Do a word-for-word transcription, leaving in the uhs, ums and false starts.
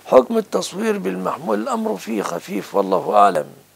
حكم التصوير بالمحمول الأمر فيه خفيف والله أعلم.